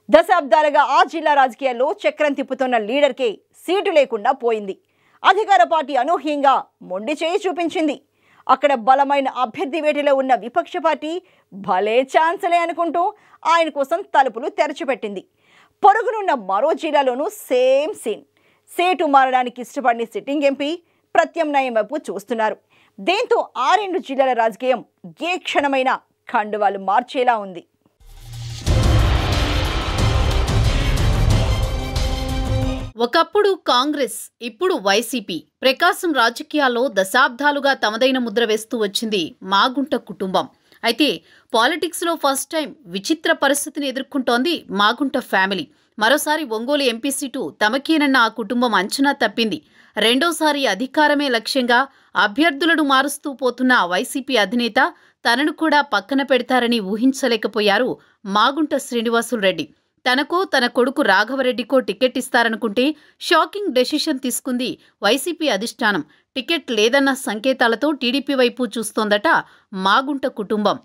దశాబ్దాలుగా ఆ జిల్లా రాజకీయాల్లో చక్రం తిప్పుతున్న లీడర్కే సీటు లేకుండా పోయింది. అధికార పార్టీ అనూహ్యంగా మొండి చేయి చూపించింది. అక్కడ బలమైన అభ్యర్థి వేటలో ఉన్న విపక్ష పార్టీ భలే ఛాన్సలే అనుకుంటూ ఆయన కోసం తలుపులు తెరచిపెట్టింది. పొరుగునున్న మరో జిల్లాలోనూ సేమ్ సీన్. సీటు మారడానికి ఇష్టపడిన సిట్టింగ్ ఎంపీ ప్రత్యామ్నాయం వైపు చూస్తున్నారు. దీంతో ఆ రెండు జిల్లాల రాజకీయం ఏ క్షణమైన కండువాలు మార్చేలా ఉంది. ఒకప్పుడు కాంగ్రెస్, ఇప్పుడు వైసీపీ. ప్రకాశం రాజకీయాల్లో దశాబ్దాలుగా తమదైన ముద్ర వేస్తూ వచ్చింది మాగుంట కుటుంబం. అయితే పాలిటిక్స్లో ఫస్ట్ టైం విచిత్ర పరిస్థితిని ఎదుర్కొంటోంది మాగుంట ఫ్యామిలీ. మరోసారి ఒంగోలు ఎంపీ సీటు తమకేనన్న ఆ కుటుంబం అంచనా తప్పింది. రెండోసారి అధికారమే లక్ష్యంగా అభ్యర్థులను మారుస్తూ పోతున్న వైసీపీ అధినేత తనను కూడా పక్కన పెడతారని ఊహించలేకపోయారు మాగుంట శ్రీనివాసులరెడ్డి. తనకో తన కొడుకు రాఘవరెడ్డికో టికెట్ ఇస్తారనుకుంటే షాకింగ్ డెసిషన్ తీసుకుంది వైసీపీ అధిష్టానం. టికెట్ లేదన్న సంకేతాలతో టీడీపీ వైపు చూస్తోందట మాగుంట కుటుంబం.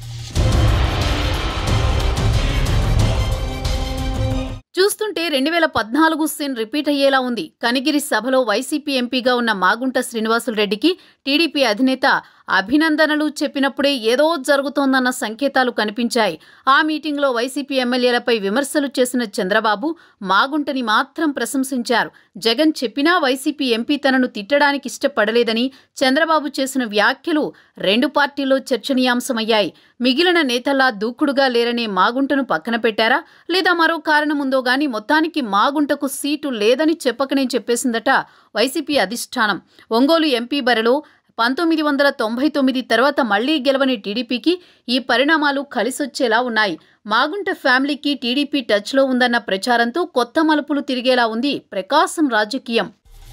చూస్తుంటే 2014 సీన్ రిపీట్ అయ్యేలా ఉంది. కనిగిరి సభలో వైసీపీ ఎంపీగా ఉన్న మాగుంట శ్రీనివాసులరెడ్డికి టీడీపీ అధినేత అభినందనలు చెప్పినప్పుడే ఏదో జరుగుతోందన్న సంకేతాలు కనిపించాయి. ఆ మీటింగ్లో వైసీపీ ఎమ్మెల్యేలపై విమర్శలు చేసిన చంద్రబాబు మాగుంటని మాత్రం ప్రశంసించారు. జగన్ చెప్పినా వైసీపీ ఎంపీ తనను తిట్టడానికి ఇష్టపడలేదని చంద్రబాబు చేసిన వ్యాఖ్యలు రెండు పార్టీల్లో చర్చనీయాంశమయ్యాయి. మిగిలిన నేతల్లా దూకుడుగా లేరనే మాగుంటను పక్కన పెట్టారా, లేదా మరో కారణముందో గాని మొత్తానికి మాగుంటకు సీటు లేదని చెప్పకనే చెప్పేసిందట వైసీపీ అధిష్టానం. ఒంగోలు ఎంపీ బరిలో 1999 తర్వాత మళ్లీ గెలవని టీడీపీకి ఈ పరిణామాలు కలిసొచ్చేలా ఉన్నాయి. మాగుంట ఫ్యామిలీకి టీడీపీ టచ్లో ఉందన్న ప్రచారంతో కొత్త మలుపులు తిరిగేలా ఉంది ప్రకాశం రాజకీయం.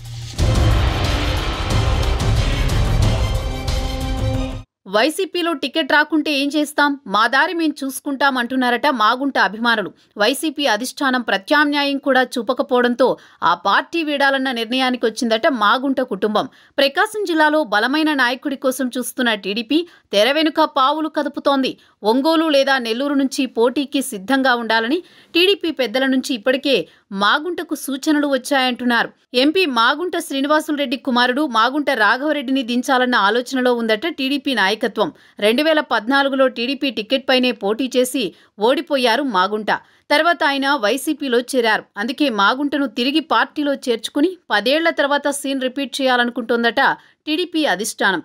వైసీపీలో టికెట్ రాకుంటే ఏం చేస్తాం, మా దారి మేం చూసుకుంటాం అంటున్నారట మాగుంట అభిమానులు. వైసీపీ అధిష్టానం ప్రత్యామ్నాయం కూడా చూపకపోవడంతో ఆ పార్టీ వీడాలన్న నిర్ణయానికి వచ్చిందట మాగుంట కుటుంబం. ప్రకాశం జిల్లాలో బలమైన నాయకుడి కోసం చూస్తున్న టీడీపీ తెర వెనుక పావులు కదుపుతోంది. ఒంగోలు లేదా నెల్లూరు నుంచి పోటీకి సిద్ధంగా ఉండాలని టీడీపీ పెద్దల నుంచి ఇప్పటికే మాగుంటకు సూచనలు వచ్చాయంటున్నారు. ఎంపీ మాగుంట శ్రీనివాసులరెడ్డి కుమారుడు మాగుంట రాఘవరెడ్డిని దించాలన్న ఆలోచనలో ఉందట టీడీపీ నాయకత్వం. 2014లో టీడీపీ టికెట్ పైనే పోటీ చేసి ఓడిపోయారు మాగుంట. తర్వాత ఆయన వైసీపీలో చేరారు. అందుకే మాగుంటను తిరిగి పార్టీలో చేర్చుకుని 10 ఏళ్ల తర్వాత సీన్ రిపీట్ చేయాలనుకుంటోందట టీడీపీ అధిష్టానం.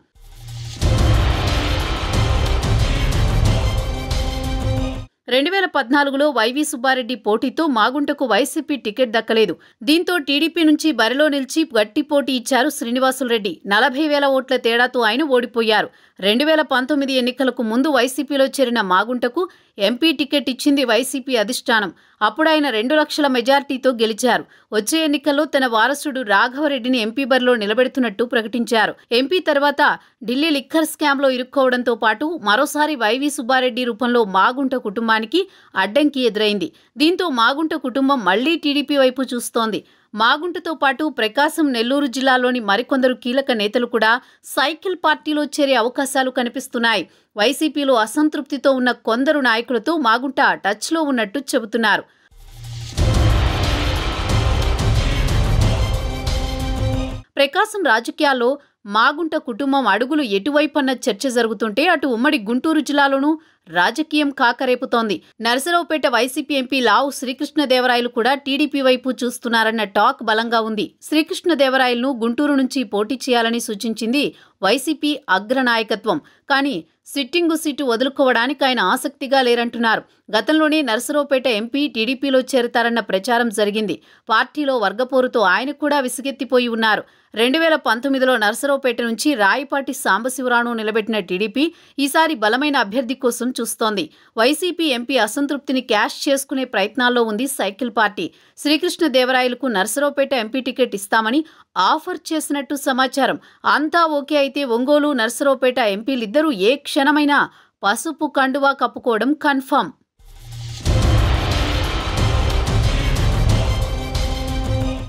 రెండు 2014లో వైవి సుబ్బారెడ్డి పోటీతో మాగుంటకు వైసీపీ టికెట్ దక్కలేదు. దీంతో టీడీపీ నుంచి బరిలో నిలిచి గట్టి పోటీ ఇచ్చారు శ్రీనివాసులరెడ్డి. 40,000 ఓట్ల తేడాతో ఆయన ఓడిపోయారు. 2019 ఎన్నికలకు ముందు వైసీపీలో చేరిన మాగుంటకు ఎంపీ టికెట్ ఇచ్చింది వైసీపీ అధిష్టానం. అప్పుడు ఆయన 2 లక్షల మెజార్టీతో గెలిచారు. వచ్చే ఎన్నికల్లో తన వారసుడు రాఘవరెడ్డిని ఎంపీ బరిలో నిలబెడుతున్నట్టు ప్రకటించారు. ఎంపీ తర్వాత ఢిల్లీ లిక్కర్ స్కామ్లో ఇరుక్కోవడంతో పాటు మరోసారి వైవి సుబ్బారెడ్డి రూపంలో మాగుంట కుటుంబానికి అడ్డంకి ఎదురైంది. దీంతో మాగుంట కుటుంబం మళ్లీ టీడీపీ వైపు చూస్తోంది. మాగుంటతో పాటు ప్రకాశం, నెల్లూరు జిల్లాలోని మరికొందరు కీలక నేతలు కూడా సైకిల్ పార్టీలో చేరే అవకాశాలు కనిపిస్తున్నాయి. వైసీపీలో అసంతృప్తితో ఉన్న కొందరు నాయకులతో మాగుంట టచ్లో ఉన్నట్టు చెబుతున్నారు. ప్రకాశం రాజకీయాల్లో మాగుంట కుటుంబం అడుగులు ఎటువైపన్న చర్చ జరుగుతుంటే అటు ఉమ్మడి గుంటూరు జిల్లాలోనూ రాజకీయం కాకరేపుతోంది. నరసరావుపేట వైసీపీ ఎంపీ లావు శ్రీకృష్ణదేవరాయలు కూడా టీడీపీ వైపు చూస్తున్నారన్న టాక్ బలంగా ఉంది. శ్రీకృష్ణదేవరాయలను గుంటూరు నుంచి పోటీ చేయాలని సూచించింది వైసీపీ అగ్రనాయకత్వం. కానీ సిట్టింగు సీటు వదులుకోవడానికి ఆయన ఆసక్తిగా లేరంటున్నారు. గతంలోనే నరసరావుపేట ఎంపీ టీడీపీలో చేరతారన్న ప్రచారం జరిగింది. పార్టీలో వర్గపోరుతో ఆయన కూడా విసిగెత్తిపోయి ఉన్నారు. 2019లో నరసరావుపేట నుంచి రాయపాటి సాంబశివరావును నిలబెట్టిన టీడీపీ ఈసారి బలమైన అభ్యర్థి కోసం చూస్తోంది. వైసీపీ ఎంపీ అసంతృప్తిని క్యాష్ చేసుకునే ప్రయత్నాల్లో ఉంది సైకిల్ పార్టీ. శ్రీకృష్ణదేవరాయలకు నరసరావుపేట ఎంపీ టికెట్ ఇస్తామని ఆఫర్ చేసినట్టు సమాచారం. అంతా ఓకే అయితే ఒంగోలు, నరసరావుపేట ఎంపీలిద్దరూ ఏ క్షణమైనా పసుపు కండువా కప్పుకోవడం కన్ఫర్మ్.